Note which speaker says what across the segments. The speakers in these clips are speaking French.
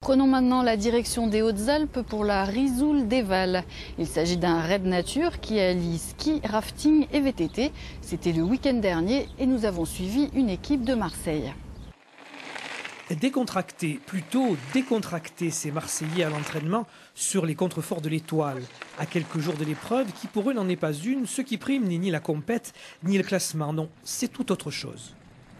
Speaker 1: Prenons maintenant la direction des Hautes-Alpes pour la Risoul des Vals. Il s'agit d'un raid nature qui allie ski, rafting et VTT. C'était le week-end dernier et nous avons suivi une équipe de Marseille.
Speaker 2: Décontracté, plutôt décontracté, ces Marseillais à l'entraînement sur les contreforts de l'Étoile. À quelques jours de l'épreuve, qui pour eux n'en est pas une, ce qui prime n'est ni la compète, ni le classement, non, c'est tout autre chose.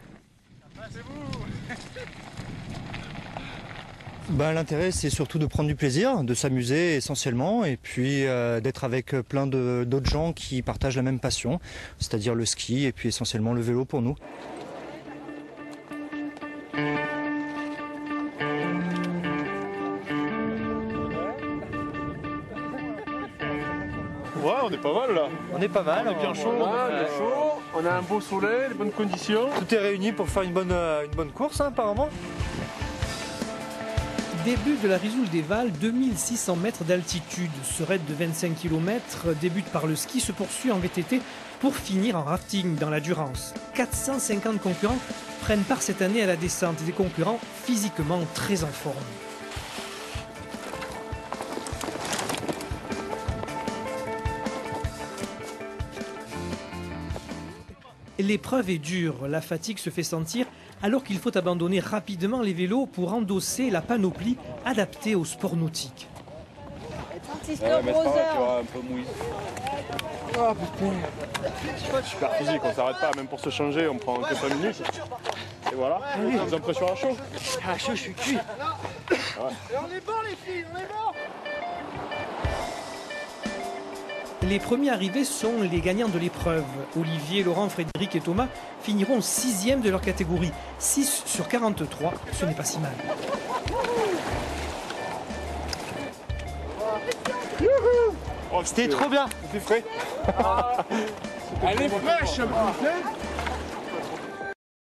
Speaker 3: L'intérêt, c'est surtout de prendre du plaisir, de s'amuser essentiellement, et puis d'être avec plein d'autres gens qui partagent la même passion, c'est-à-dire le ski et puis essentiellement le vélo pour nous.
Speaker 4: Ouais, on est pas mal là.
Speaker 3: On est pas mal,
Speaker 4: on est bien chaud. On a un beau soleil, les bonnes conditions.
Speaker 3: Tout est réuni pour faire une bonne course, hein, apparemment.
Speaker 2: Début de la Risoul des Vals, 2600 mètres d'altitude. Ce raid de 25 km débute par le ski, se poursuit en VTT pour finir en rafting dans la Durance. 450 concurrents prennent part cette année à la descente, des concurrents physiquement très en forme. L'épreuve est dure, la fatigue se fait sentir alors qu'il faut abandonner rapidement les vélos pour endosser la panoplie adaptée au sport nautique.
Speaker 4: Tu vas un peu mouillé. Oh putain. Super physique, on s'arrête pas, même pour se changer, on prend que 5 minutes. Et voilà, les impressions à chaud.
Speaker 3: À chaud, je suis cuit.
Speaker 4: Ouais.
Speaker 5: Et on est bon les filles, on est bon.
Speaker 2: Les premiers arrivés sont les gagnants de l'épreuve. Olivier, Laurent, Frédéric et Thomas finiront 6e de leur catégorie. 6 sur 43, ce n'est pas si mal.
Speaker 3: C'était trop bien.
Speaker 4: C'est frais.
Speaker 5: Elle est fraîche, putain.